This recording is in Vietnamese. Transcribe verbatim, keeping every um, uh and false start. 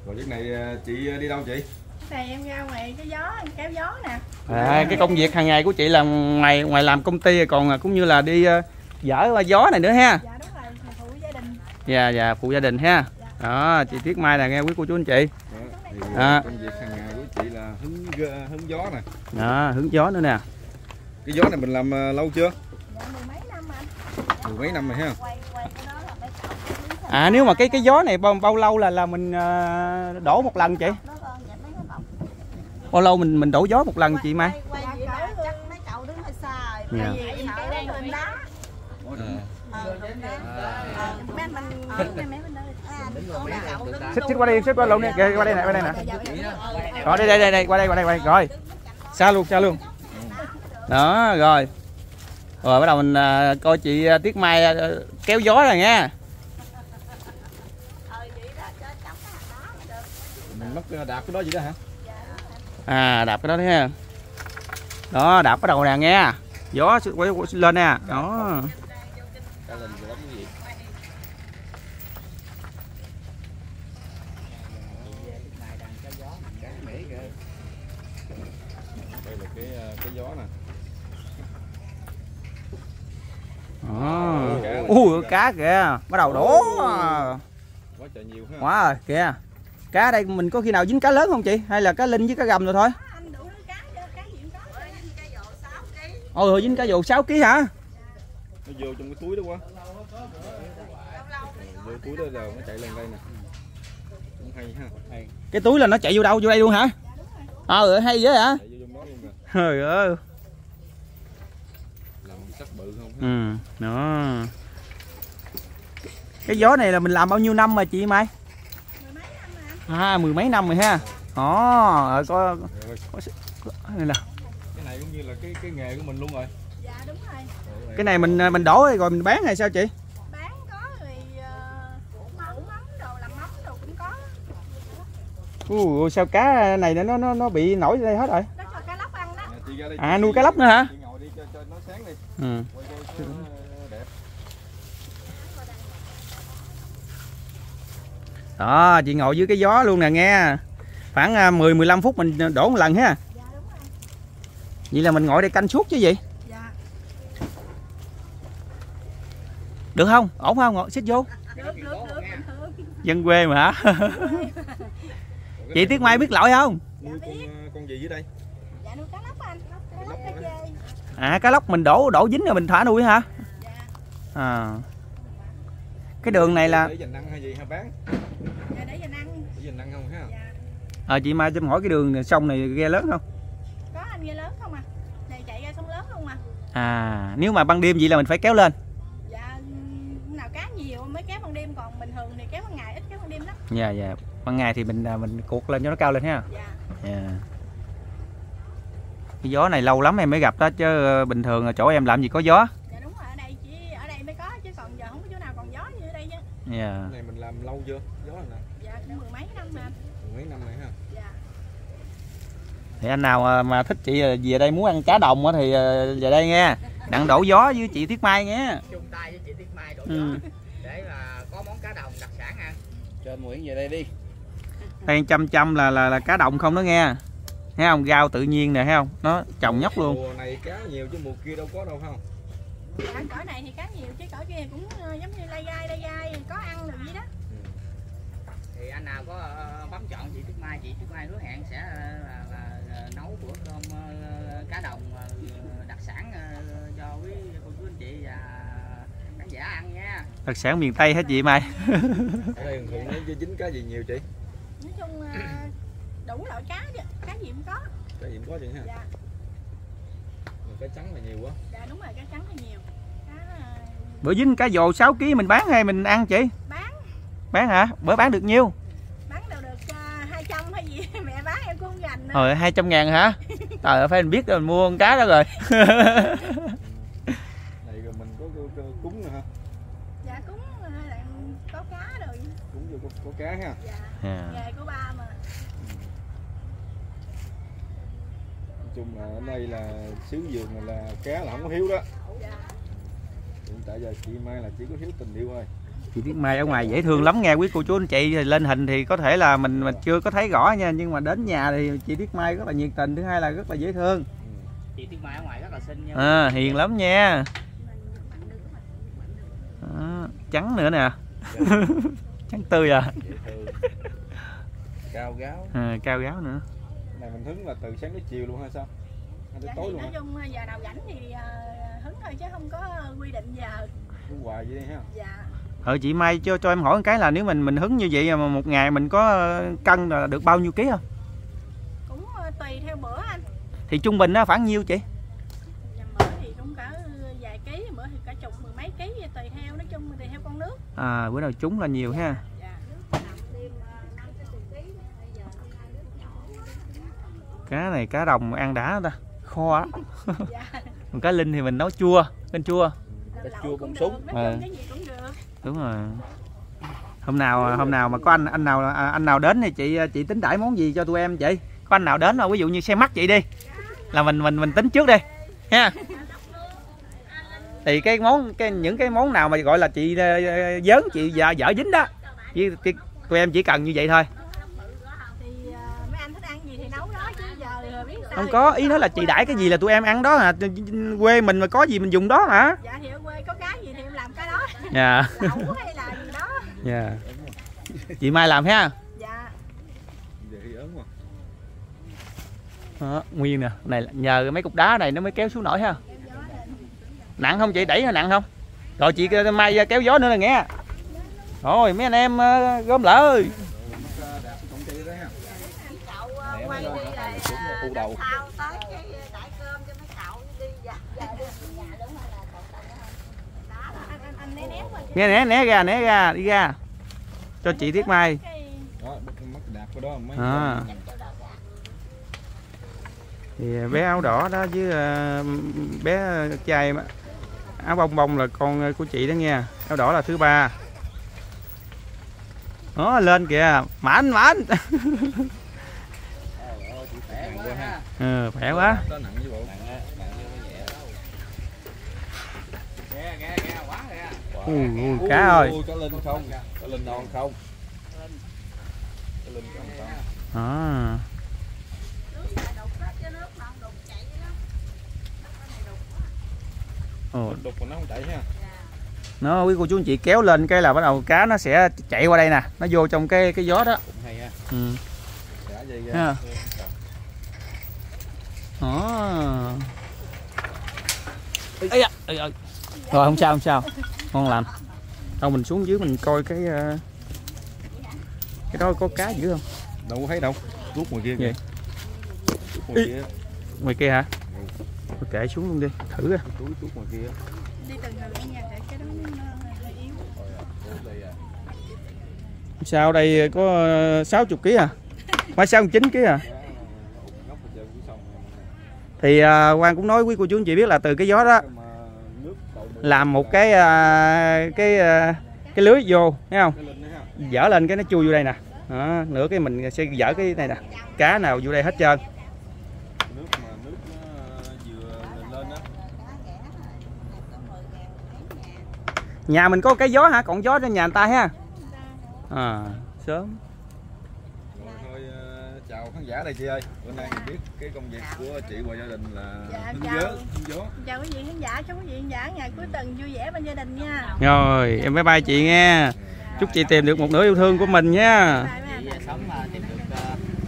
Rồi chiếc này chị đi đâu chị? Này em ra ngoài cái gió, em kéo gió nè. À, cái công việc hàng ngày của chị là ngoài ngoài làm công ty còn cũng như là đi uh, dỡ qua gió này nữa ha. Dạ đúng rồi, phụ gia đình. Dạ dạ, phụ gia đình ha. Đó, chị Tuyết Mai là nghe quý cô chú anh chị. Đó, thì à. Công việc hàng ngày của chị là hứng hứng gió nè. Đó, hứng gió nữa nè. Cái gió này mình làm lâu chưa? Dạ mười mấy năm anh. Mười mấy năm rồi ha. Quay, quay cái đó là phải cạo. À, nếu mà cái cái gió này bao bao lâu là là mình uh, đổ một lần chị? Bao lâu mình mình đổ gió một lần chị Mai? Quay, quay vậy đó, chắc mấy cậu đứng hơi xa rồi. Dạ. Tại vì em sợ nó lên đá. Xích xích qua đây, xích qua lộn đi, qua đây này, qua đây nè. Rồi đây đây đây đây, qua đây qua đây qua đây. Rồi. Xa luôn, xa luôn. Đó, rồi. Rồi bắt đầu mình uh, coi chị uh, Tuyết Mai uh, kéo gió rồi nha. Mình mất đạp cái đó gì đó hả? À, đạp cái đó đấy ha. Đó, đạp cái đầu nè nghe. Gió quay lên nè. Đó. Đây là cái cái gió nè. À. Ui, cá kìa, bắt đầu đổ. Quá trời nhiều ha. Quá rồi, kìa. Cá ở đây mình có khi nào dính cá lớn không chị? Hay là cá linh với cá gầm rồi thôi? Ôi, hồi dính cá vồ sáu ký hả? Nó vô trong cái túi đó quá. Vô túi đó rồi nó chạy lên đây nè. Cũng hay ha. Hay. Cái túi là nó chạy vô đâu? Vô đây luôn hả? Ờ, hay dễ hả? Chạy vô trong đó luôn kìa. Trời ơi. Làm sắc bự không? Ừ, đó. Cái gió này là mình làm bao nhiêu năm mà chị Mai? À, mười mấy năm rồi ha. Ồ, có, có này nè. Cái này cũng như là cái cái nghề của mình luôn rồi. Dạ đúng rồi. Cái này mình mình đổ rồi mình bán hay sao chị? Bán có rồi uh, ủ mắm đồ, làm mắm đồ cũng có. Ui, sao cá này nó nó nó bị nổi đây hết rồi? Nó cho cá lóc ăn đó. À, nuôi cá lóc nữa hả? Chị ngồi đi cho, cho nó sáng đi. Ừ. Quay cho nó đẹp. Đó, chị ngồi dưới cái gió luôn nè nghe. Khoảng mười mười lăm phút mình đổ một lần ha. Dạ đúng rồi. Vậy là mình ngồi đây canh suốt chứ gì? Dạ. Được không? Ổn không? Ngồi xích vô. Được, được, được, bình thường. Dân quê mà hả? Chị Tuyết Mai biết lội không? Nuôi con, con gì dưới đây? Dạ nuôi cá lóc anh. Cá lóc, cá chê. À, cá lóc mình đổ đổ dính rồi mình thả nuôi hả? Dạ. À. Cái đường này là để dành ăn hay gì hả bán? Dạ để dành ăn. Để dành ăn không ha? Dạ. À, chị Mai cho em hỏi cái đường sông này ghe lớn không? Có anh ghe lớn không à? Này chạy ra sông lớn luôn mà. À, nếu mà ban đêm vậy là mình phải kéo lên. Dạ nào cá nhiều mới kéo ban đêm, còn bình thường thì kéo ban ngày ít kéo ban đêm lắm. Dạ dạ. Ban ngày thì mình mình cuột lên cho nó cao lên ha. Dạ. Dạ. Cái gió này lâu lắm em mới gặp đó chứ bình thường chỗ em làm gì có gió. Dạ đúng rồi, ở đây chỉ ở đây mới có chứ còn giờ không có chỗ nào còn gió như ở đây chứ. Dạ. Cái này mình làm lâu chưa? Gió này nè. Dạ cũng mười mấy năm mà. Mười mấy năm này ha. Dạ. Thì anh nào mà thích chị về đây muốn ăn cá đồng thì về đây nghe. Đặng đổ gió với chị Tuyết Mai nghe. Chung tay với chị Tuyết Mai đổ Ừ. gió để là có món cá đồng đặc sản ăn. Cho anh Nguyễn về đây đi. Đây trăm trăm là là, là cá đồng không đó nghe. Thấy không? Rau tự nhiên nè, thấy không? Nó trồng nhóc luôn. Mùa này cá nhiều chứ mùa kia đâu có đâu không? Dạ cỡ này thì cá nhiều chứ cỡ kia cũng giống như lai gai lai gai có ăn được gì đó. Thì anh nào có uh, bấm chọn chị Tuyết Mai, chị Tuyết Mai hứa hẹn sẽ uh, là, là, là nấu bữa cơm uh, cá đồng uh, đặc sản uh, cho quý cô chú anh chị và khán giả ăn nha. Đặc sản miền Tây hết chị Mai. Ở đây thường nó dính cá gì nhiều chị? Nói chung uh, đủ loại cá chứ, cá gì cũng có. Cá gì cũng có chị ha. Dạ. Mà cá trắng là nhiều quá. Dạ đúng rồi, cá trắng là nhiều. Cá uh... Bữa dính cá vồ sáu ký mình bán hay mình ăn chị? Bán. Bán hả? Bữa bán được nhiêu? Bán đâu được uh, hai trăm hay gì mẹ bán em cũng không gành nữa. Rồi hai trăm ngàn hả? Trời ơi, phải mình biết rồi mình mua con cá đó rồi. Này rồi mình có, có, có cúng nữa hả? Dạ cúng là có cá rồi. Cúng vô có, có cá ha. Dạ. À. Nghề của ba mà. Nói chung là ở đây là xứ vườn này là cá là không có thiếu đó. Dạ. Hiện tại giờ chị Mai là chỉ có thiếu tình yêu thôi. Chị Tuyết Mai ở ngoài dễ thương lắm nghe quý cô chú anh chị, thì lên hình thì có thể là mình mình chưa có thấy rõ nha, nhưng mà đến nhà thì chị Tuyết Mai rất là nhiệt tình, thứ hai là rất là dễ thương. Chị Tuyết Mai ở ngoài rất là xinh nha. À, hiền lắm nha. À, trắng nữa nè. Trắng tươi à. Cao gáo. À, cao gáo nữa. Này mình hứng là từ sáng đến chiều luôn hay sao? Hay tới Dạ, tối thì luôn nói hả? chung giờ nào rảnh thì uh, hứng thôi chứ không có quy định giờ. Hứng hoài vậy đi ha. Dạ. Ờ chị Mai cho cho em hỏi một cái là nếu mình mình hứng như vậy mà một ngày mình có cân là được bao nhiêu ký không? Cũng uh, tùy theo bữa anh. Thì trung bình nó khoảng nhiêu chị? Nhầm bữa thì cũng cả vài ký, bữa thì cả chục mười mấy ký, tùy theo, nói chung tùy theo con nước. À bữa nào trúng là nhiều ha. Dạ. Cá này cá đồng ăn đã ta, kho á. Dạ. Còn cá linh thì mình nấu chua, canh chua. Làm chua lẩu bông cũng súng. được, nói À. chung cái gì cũng được. Đúng rồi. Hôm nào hôm nào mà có anh anh nào anh nào đến thì chị chị tính đãi món gì cho tụi em chị? Có anh nào đến mà ví dụ như xem mắt chị đi, là mình mình mình tính trước đi ha. Thì cái món cái những cái món nào mà gọi là chị dớn chị dở dở dính đó, chị, chị, tụi em chỉ cần như vậy thôi. Thì uh, mấy anh thích ăn gì thì nấu đó, chứ giờ thì biết sao. Không có ý nói là chị đãi cái gì là tụi em ăn đó hả? Quê mình mà có gì mình dùng đó hả? Dạ thì ở quê có cái gì thì em làm cái đó. Dạ. Lẩu hay là gì đó. Dạ. Chị Mai làm ha. Dạ. Giờ thì ớn quá. Đó, nguyên nè, này nhờ mấy cục đá này nó mới kéo xuống nổi ha. Nặng không chị, đẩy hay nặng không? Rồi chị Mai kéo gió nữa là nghe. Rồi mấy anh em uh, gom lỡ ơi. U đầu. Nghe né né ra né ra đi ra. Cho chị Tuyết Mai. Đó, mắt đạp cái đó mấy. À. Thì bé áo đỏ đó với uh, bé trai áo bông bông là con của chị đó nghe. Áo đỏ là thứ ba. Đó lên kìa, mãnh mãnh. Ừ, khỏe quá. Nó nặng với bộ. Ui, ui, cá ơi. Cá linh không? Cá linh non không? Cá linh không không? À. Ồ. Đục mà nó không chạy ha. Nó quý cô chú anh chị kéo lên cái là bắt đầu cá nó sẽ chạy qua đây nè, nó vô trong cái cái gió đó. Cũng hay ha. Ừ. Xả dây ra. Ha. Đó. Ây da, ây ơi. Rồi không sao không sao. Ngon lành. Đâu mình xuống dưới mình coi cái uh, cái đó có cá dữ không? Đâu có thấy đâu. Tuốt ngoài kia kìa. Tuốt ngoài kia. Ngoài kia hả? Thôi kệ xuống luôn đi, thử coi. Túi tuốt ngoài kia. Đi từ từ ở nhà để cái đó nó hơi yếu. Sao đây có sáu mươi ký à? Phải sáu mươi chín ký à? Thì uh, Quang cũng nói quý cô chú anh chị biết là từ cái gió đó làm một cái uh, cái uh, cái lưới vô, thấy không? Dở lên cái nó chui vô đây nè. Đó, nữa cái mình sẽ dở cái này nè. Cá nào vô đây hết trơn. Nước mà nước nó vừa lên đó. Nhà mình có cái gió hả? Còn gió trên nhà người ta ha. À, sớm. Rồi thôi uh, chào khán giả đây chị ơi. Bữa nay mình biết cái công việc của chị và gia đình là Dạ, hứng chào. gió, hứng gió. Chào quý vị khán giả, chúc quý vị khán giả ngày cuối tuần vui vẻ bên gia đình nha. Rồi, em bye bye chị nghe. Chúc chị tìm được một nửa yêu thương của mình nha. Bye bye. Chị sống mà tìm được uh,